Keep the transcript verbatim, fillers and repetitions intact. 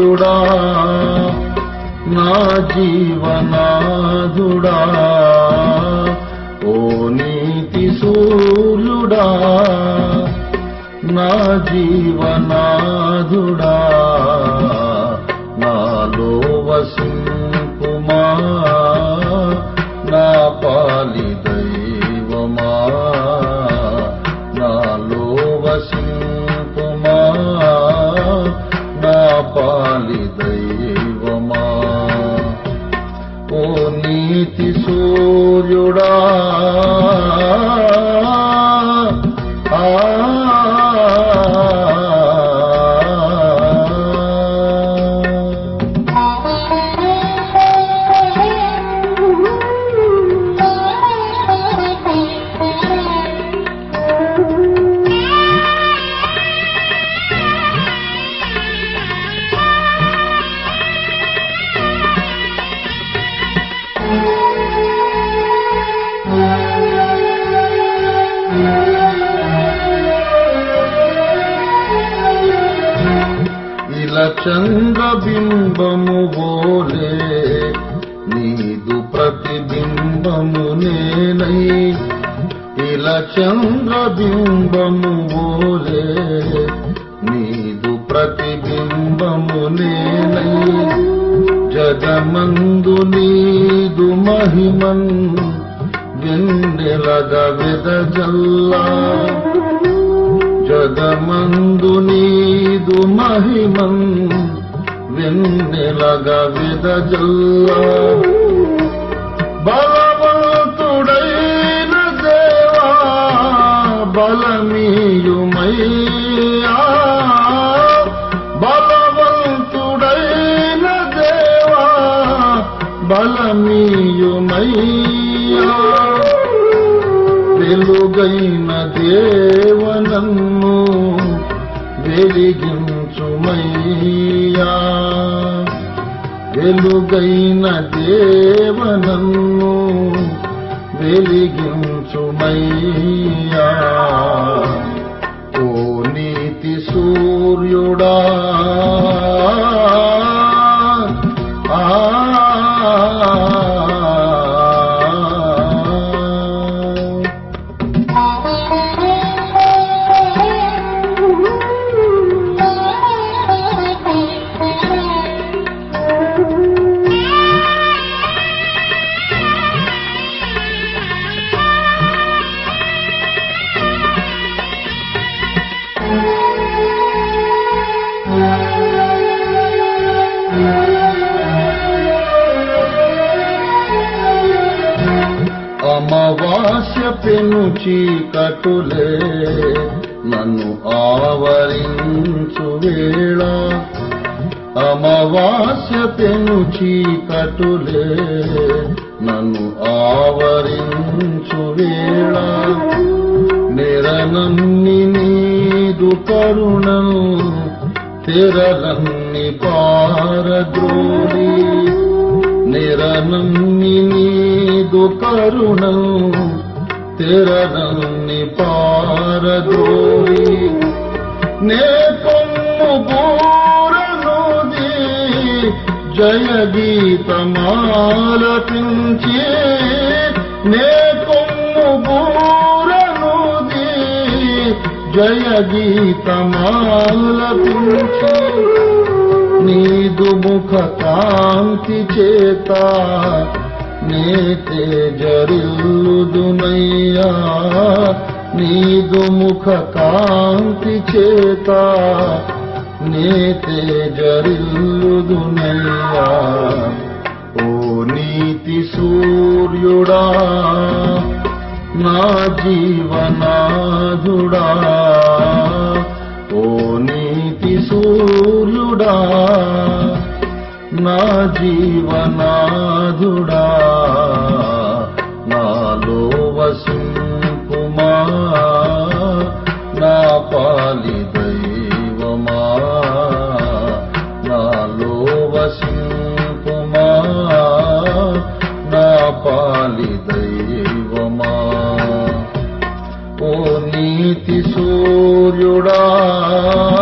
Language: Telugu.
సూర్యుడా నా జీవనాధుడా ఓ నీతి సూర్యుడా నా జీవనాధుడా నాలో వసింపుమా నా పాలి దైవమా నాలో వసింపుమా నా పాలి దైవమా ఓ నీతి సూర్యుడా ఆ చంద్రబింబము బోలే నీదు ప్రతిబింబము నేనై ఇలా చంద్రబింబము బోలే నీదు ప్రతిబింబము నేనై జగమందు నీదు మహిమన్ వెన్నెలగా వెదజల్లా జగమందు నీదు మహిమన్ వెన్నెలగా వెదజల్లా బలవంతుడైన దేవా బలమీయుమయ్యా బలవంతుడైన దేవా బలమీయుమయ్యా వెలుగైన దేవనన్ను వెలిగించుమయ్యా వెలుగైన దేవనన్ను వెలిగించుమయ్యా ఓ నీతి సూర్యుడా ఆ అమావాస్య పెను చీకటులే నన్ను ఆవరించు వేళ అమావాస్య పెను చీకటులే నన్ను ఆవరించు వేళ నిరనన్ని నీదు కరుణం తెరలన్ని పారద్రోలి నిరనన్ని నీదు కరుణం తెరనన్ని పారద్రోలి నే కొమ్ము బూరనుది జయ గీతమాలపించి నే కొమ్ము బూరనుది జయ గీతమాలపించి నీదు ముఖ కాంతి చేత నే తేజరిల్లుదునయ్యా నీదు ముఖ కాంతి చేత నే తేజరిల్లుదునయ్యా ఓ నీతి సూర్యుడా నా జీవనాధుడా ఓ నీతి సూర్యుడా నా జీవనాధుడా నాలో వసింపుమా నా పాలి దైవమా నాలో వసింపుమా నా పాలి దైవమా ఓ నీతి సూర్యుడా